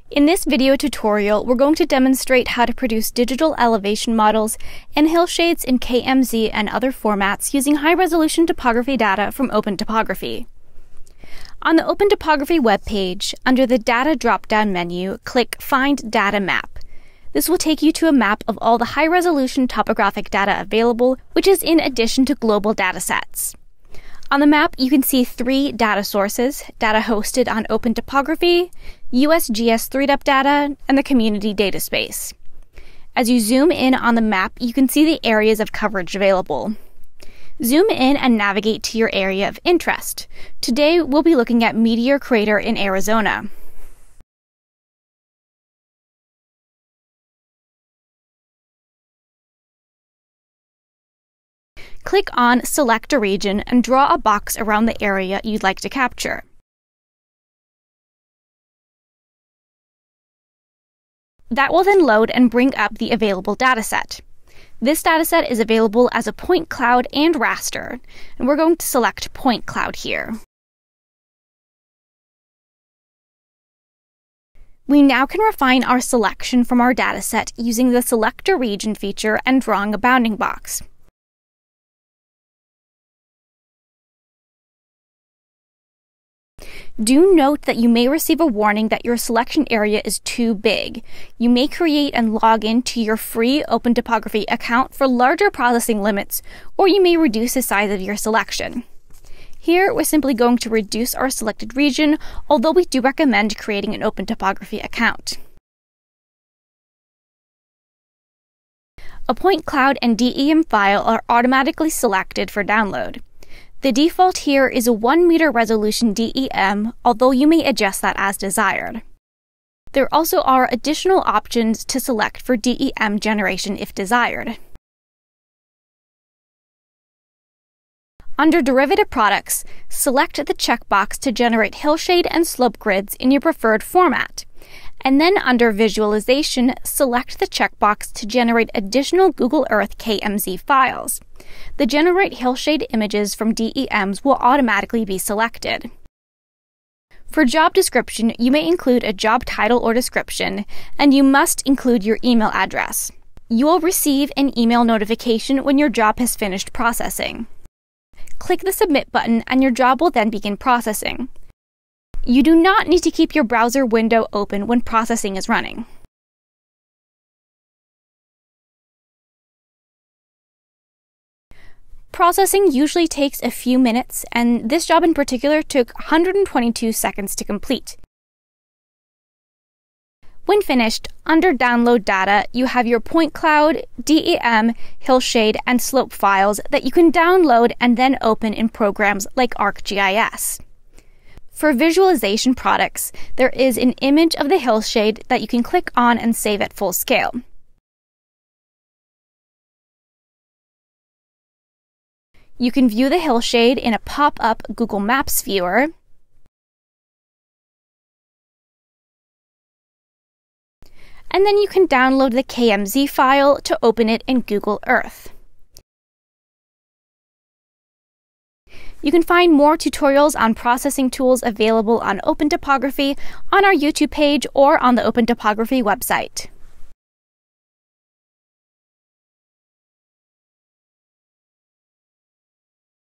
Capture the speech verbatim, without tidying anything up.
In this video tutorial, we're going to demonstrate how to produce digital elevation models and hillshades in K M Z and other formats using high-resolution topography data from OpenTopography. On the OpenTopography webpage, under the Data drop-down menu, click Find Data Map. This will take you to a map of all the high-resolution topographic data available, which is in addition to global datasets. On the map, you can see three data sources: data hosted on OpenTopography, U S G S three D U P data, and the community data space. As you zoom in on the map, you can see the areas of coverage available. Zoom in and navigate to your area of interest. Today, we'll be looking at Meteor Crater in Arizona. Click on Select a Region and draw a box around the area you'd like to capture. That will then load and bring up the available dataset. This dataset is available as a point cloud and raster, and we're going to select point cloud here. We now can refine our selection from our dataset using the Select a Region feature and drawing a bounding box. Do note that you may receive a warning that your selection area is too big. You may create and log into your free OpenTopography account for larger processing limits, or you may reduce the size of your selection. Here, we're simply going to reduce our selected region, although we do recommend creating an OpenTopography account. A point cloud and D E M file are automatically selected for download. The default here is a one meter resolution D E M, although you may adjust that as desired. There also are additional options to select for D E M generation if desired. Under Derivative Products, select the checkbox to generate hillshade and slope grids in your preferred format. And then under Visualization, select the checkbox to generate additional Google Earth K M Z files. The Generate Hillshade images from D E Ms will automatically be selected. For job description, you may include a job title or description, and you must include your email address. You will receive an email notification when your job has finished processing. Click the Submit button and your job will then begin processing. You do not need to keep your browser window open when processing is running. Processing usually takes a few minutes, and this job in particular took one hundred twenty-two seconds to complete. When finished, under Download Data, you have your point cloud, D E M, hillshade, and slope files that you can download and then open in programs like ArcGIS. For visualization products, there is an image of the hillshade that you can click on and save at full scale. You can view the hillshade in a pop-up Google Maps viewer, and then you can download the K M Z file to open it in Google Earth. You can find more tutorials on processing tools available on OpenTopography on our YouTube page or on the OpenTopography website.